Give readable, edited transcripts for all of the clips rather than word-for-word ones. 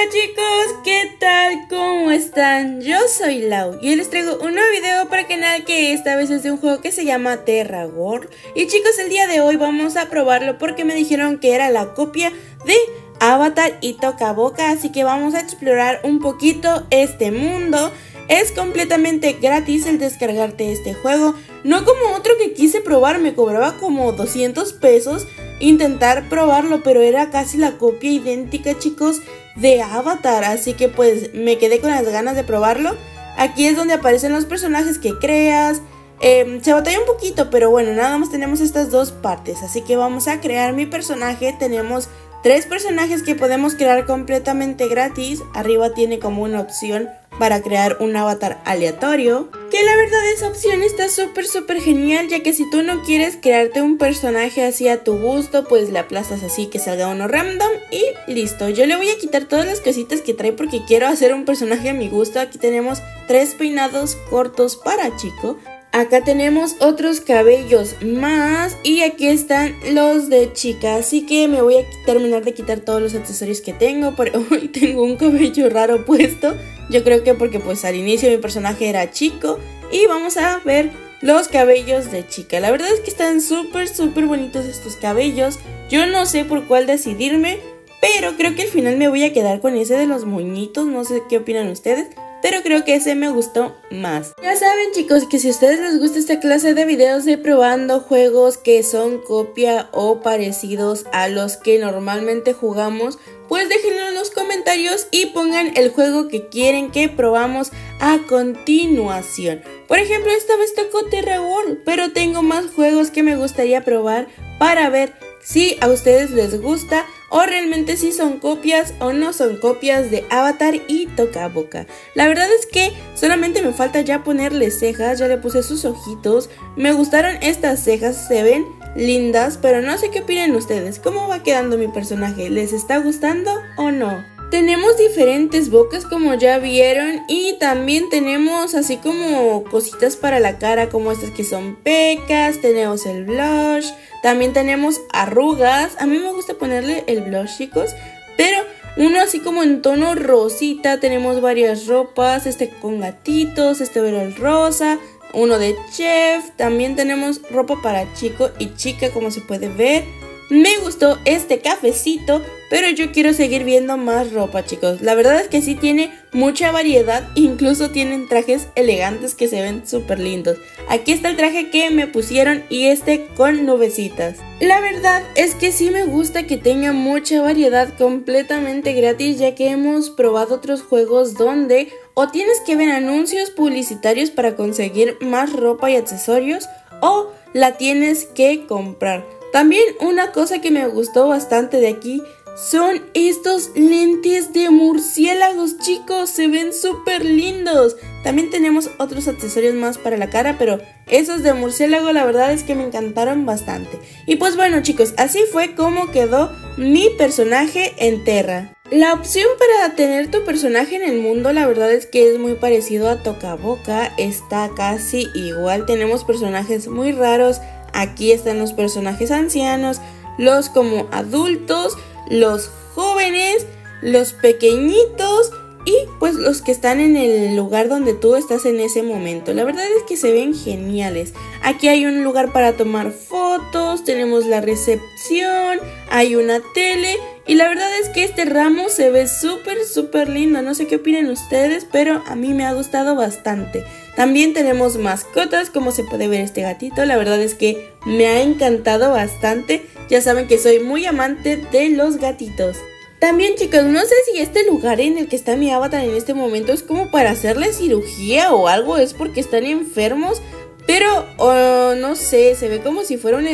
Hola chicos, ¿qué tal? ¿Cómo están? Yo soy Lau y hoy les traigo un nuevo video para el canal que esta vez es de un juego que se llama Terra World. Y chicos, el día de hoy vamos a probarlo porque me dijeron que era la copia de Avatar y Toca Boca, así que vamos a explorar un poquito este mundo. Es completamente gratis el descargarte este juego, no como otro que quise probar, me cobraba como 200 pesos intentar probarlo, pero era casi la copia idéntica, chicos, de Avatar, así que pues me quedé con las ganas de probarlo. Aquí es donde aparecen los personajes que creas. Se batalla un poquito, pero bueno, nada más tenemos estas dos partes, así que vamos a crear mi personaje. Tenemos 3 personajes que podemos crear completamente gratis. Arriba tiene como una opción para crear un avatar aleatorio, que la verdad esa opción está súper genial, ya que si tú no quieres crearte un personaje así a tu gusto, pues le aplastas así que salga uno random y listo. Yo le voy a quitar todas las cositas que trae porque quiero hacer un personaje a mi gusto. Aquí tenemos 3 peinados cortos para chico. Acá tenemos otros cabellos más y aquí están los de chica, así que me voy a terminar de quitar todos los accesorios que tengo, pero hoy tengo un cabello raro puesto. Yo creo que porque pues al inicio mi personaje era chico y vamos a ver los cabellos de chica. La verdad es que están súper bonitos estos cabellos. Yo no sé por cuál decidirme, pero creo que al final me voy a quedar con ese de los moñitos, no sé qué opinan ustedes. Pero creo que ese me gustó más. Ya saben chicos que si a ustedes les gusta esta clase de videos de probando juegos que son copia o parecidos a los que normalmente jugamos, pues déjenlo en los comentarios y pongan el juego que quieren que probamos a continuación. Por ejemplo, esta vez tocó Terra World, pero tengo más juegos que me gustaría probar para ver si a ustedes les gusta o realmente si son copias o no son copias de Avatar y Toca Boca. La verdad es que solamente me falta ya ponerle cejas, ya le puse sus ojitos. Me gustaron estas cejas, se ven lindas, pero no sé qué opinan ustedes. ¿Cómo va quedando mi personaje? ¿Les está gustando o no? Tenemos diferentes bocas como ya vieron y también tenemos así como cositas para la cara como estas que son pecas, tenemos el blush, también tenemos arrugas. A mí me gusta ponerle el blush chicos, pero uno así como en tono rosita. Tenemos varias ropas, este con gatitos, este overol rosa, uno de chef, también tenemos ropa para chico y chica como se puede ver. Me gustó este cafecito, pero yo quiero seguir viendo más ropa chicos. La verdad es que sí tiene mucha variedad, incluso tienen trajes elegantes que se ven súper lindos. Aquí está el traje que me pusieron y este con nubecitas. La verdad es que sí me gusta que tenga mucha variedad completamente gratis, ya que hemos probado otros juegos donde o tienes que ver anuncios publicitarios para conseguir más ropa y accesorios o la tienes que comprar. También una cosa que me gustó bastante de aquí son estos lentes de murciélagos chicos, se ven súper lindos. También tenemos otros accesorios más para la cara, pero esos de murciélago la verdad es que me encantaron bastante. Y pues bueno chicos, así fue como quedó mi personaje en Terra. La opción para tener tu personaje en el mundo la verdad es que es muy parecido a Toca Boca, está casi igual, tenemos personajes muy raros. Aquí están los personajes ancianos, los como adultos, los jóvenes, los pequeñitos y pues los que están en el lugar donde tú estás en ese momento. La verdad es que se ven geniales. Aquí hay un lugar para tomar fotos, tenemos la recepción, hay una tele y la verdad es que este ramo se ve súper lindo. No sé qué opinan ustedes, pero a mí me ha gustado bastante. También tenemos mascotas, como se puede ver este gatito, la verdad es que me ha encantado bastante. Ya saben que soy muy amante de los gatitos. También chicos, no sé si este lugar en el que está mi avatar en este momento es como para hacerle cirugía o algo, es porque están enfermos. Pero no sé, se ve como si fuera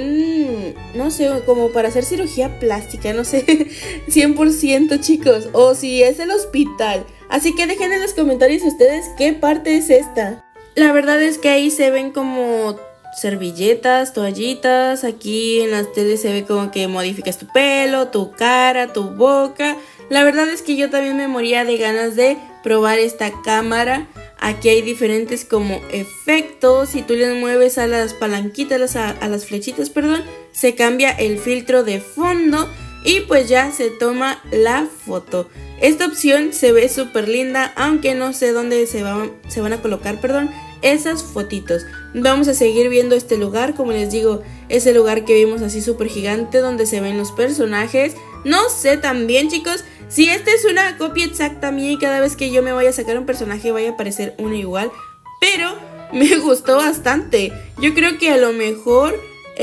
no sé, como para hacer cirugía plástica, no sé, 100% chicos, o si es el hospital. Así que dejen en los comentarios ustedes qué parte es esta. La verdad es que ahí se ven como servilletas, toallitas, aquí en las teles se ve como que modificas tu pelo, tu cara, tu boca. La verdad es que yo también me moría de ganas de probar esta cámara. Aquí hay diferentes como efectos, si tú le mueves a las palanquitas, a las flechitas, perdón, se cambia el filtro de fondo. y pues ya se toma la foto. Esta opción se ve súper linda, aunque no sé dónde se van a colocar, esas fotitos. Vamos a seguir viendo este lugar, como les digo, es el lugar que vimos así súper gigante donde se ven los personajes. No sé también, chicos, si esta es una copia exacta mía y cada vez que yo me vaya a sacar un personaje vaya a aparecer uno igual, pero me gustó bastante. Yo creo que a lo mejor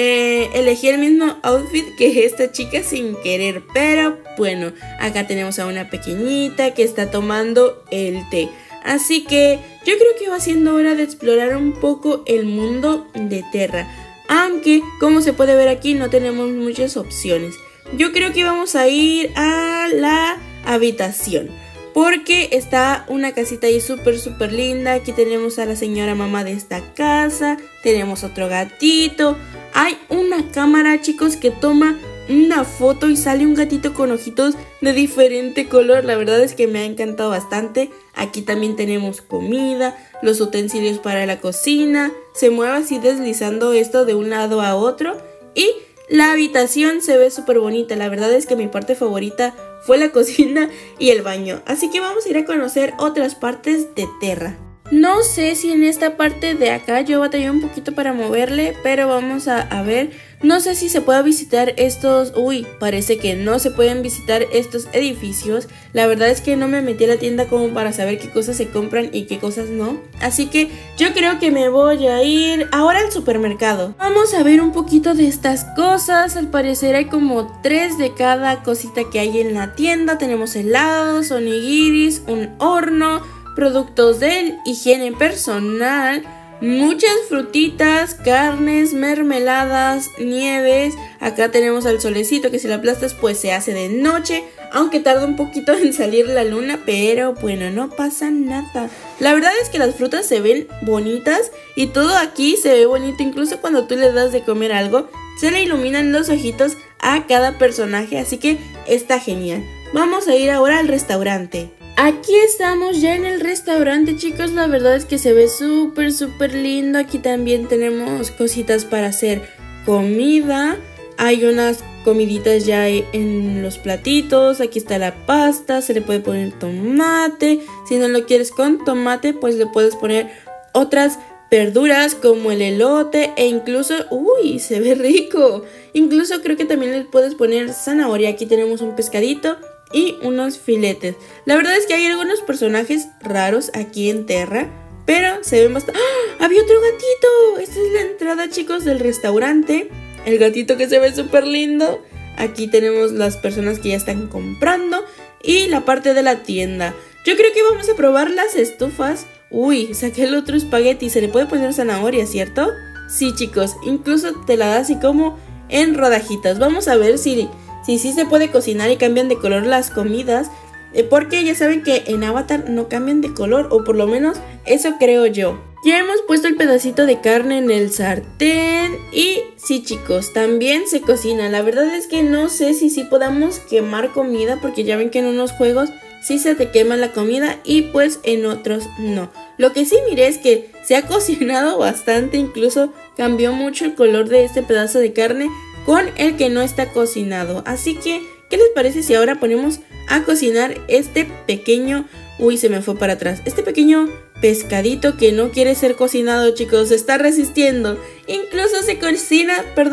elegí el mismo outfit que esta chica sin querer, pero bueno, acá tenemos a una pequeñita que está tomando el té. Así que yo creo que va siendo hora de explorar un poco el mundo de Terra, aunque como se puede ver aquí no tenemos muchas opciones. Yo creo que vamos a ir a la habitación, porque está una casita ahí súper linda. Aquí tenemos a la señora mamá de esta casa, tenemos otro gatito. Hay una cámara, chicos, que toma una foto y sale un gatito con ojitos de diferente color. La verdad es que me ha encantado bastante. Aquí también tenemos comida, los utensilios para la cocina. Se mueve así deslizando esto de un lado a otro. Y la habitación se ve súper bonita. La verdad es que mi parte favorita fue la cocina y el baño. Así que vamos a ir a conocer otras partes de Terra. No sé si en esta parte de acá yo batallé un poquito para moverle, pero vamos a ver. No sé si se puede visitar estos... Uy, parece que no se pueden visitar estos edificios. La verdad es que no me metí a la tienda como para saber qué cosas se compran y qué cosas no. Así que yo creo que me voy a ir ahora al supermercado. Vamos a ver un poquito de estas cosas. Al parecer hay como 3 de cada cosita que hay en la tienda. Tenemos helados, onigiris, un horno, productos de higiene personal, muchas frutitas, carnes, mermeladas, nieves. Acá tenemos al solecito que si lo aplastas pues se hace de noche, aunque tarda un poquito en salir la luna, pero bueno, no pasa nada. La verdad es que las frutas se ven bonitas y todo aquí se ve bonito, incluso cuando tú le das de comer algo, se le iluminan los ojitos a cada personaje, así que está genial. Vamos a ir ahora al restaurante. Aquí estamos ya en el restaurante, chicos. La verdad es que se ve súper lindo. Aquí también tenemos cositas para hacer comida. Hay unas comiditas ya en los platitos. Aquí está la pasta, se le puede poner tomate. Si no lo quieres con tomate, pues le puedes poner otras verduras como el elote e incluso... ¡Uy! Se ve rico. Incluso creo que también le puedes poner zanahoria. Aquí tenemos un pescadito y unos filetes. La verdad es que hay algunos personajes raros aquí en Terra, pero se ven bastante... ¡Ah! ¡Había otro gatito! Esta es la entrada, chicos, del restaurante. El gatito que se ve súper lindo. Aquí tenemos las personas que ya están comprando y la parte de la tienda. Yo creo que vamos a probar las estufas. Uy, saqué el otro espagueti. Se le puede poner zanahoria, ¿cierto? Sí, chicos, incluso te la da así como en rodajitas. Vamos a ver si sí se puede cocinar y cambian de color las comidas, porque ya saben que en Avatar no cambian de color, o por lo menos eso creo yo. Ya hemos puesto el pedacito de carne en el sartén y sí, chicos, también se cocina. La verdad es que no sé si sí podamos quemar comida, porque ya ven que en unos juegos sí se te quema la comida y pues en otros no. Lo que sí miré es que se ha cocinado bastante, incluso cambió mucho el color de este pedazo de carne con el que no está cocinado. Así que, ¿qué les parece si ahora ponemos a cocinar este pequeño... Uy, se me fue para atrás. Este pequeño pescadito que no quiere ser cocinado, chicos. Se está resistiendo. Incluso se cocina,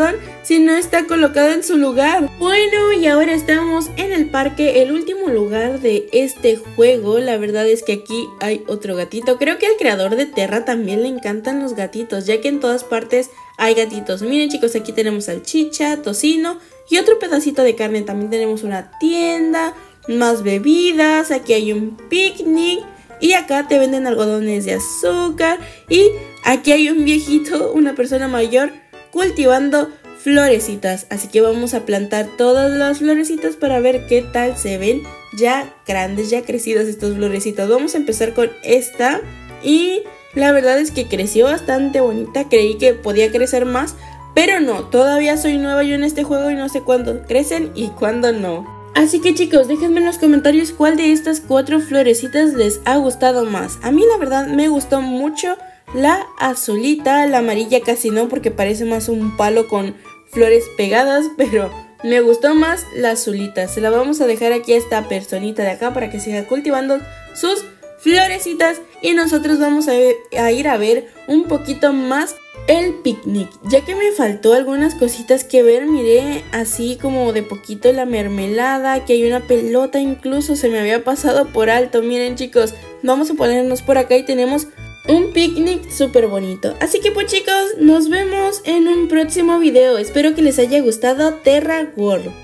si no está colocado en su lugar. Bueno, y ahora estamos en el parque, el último lugar de este juego. La verdad es que aquí hay otro gatito. Creo que al creador de Terra también le encantan los gatitos, ya que en todas partes hay gatitos. Miren, chicos, aquí tenemos salchicha, tocino y otro pedacito de carne. También tenemos una tienda, más bebidas, aquí hay un picnic y acá te venden algodones de azúcar y aquí hay un viejito, una persona mayor cultivando florecitas. Así que vamos a plantar todas las florecitas para ver qué tal se ven ya grandes, ya crecidas estas florecitas. Vamos a empezar con esta y la verdad es que creció bastante bonita. Creí que podía crecer más, pero no, todavía soy nueva yo en este juego y no sé cuándo crecen y cuándo no. Así que, chicos, déjenme en los comentarios cuál de estas 4 florecitas les ha gustado más. A mí la verdad me gustó mucho la azulita, la amarilla casi no porque parece más un palo con flores pegadas, pero me gustó más la azulita. Se la vamos a dejar aquí a esta personita de acá para que siga cultivando sus florecitas. Y nosotros vamos a ir a ver un poquito más el picnic, ya que me faltó algunas cositas que ver. Miré así como de poquito la mermelada, que hay una pelota, incluso se me había pasado por alto. Miren chicos, vamos a ponernos por acá y tenemos un picnic súper bonito. Así que pues chicos, nos vemos en un próximo video. Espero que les haya gustado Terra World.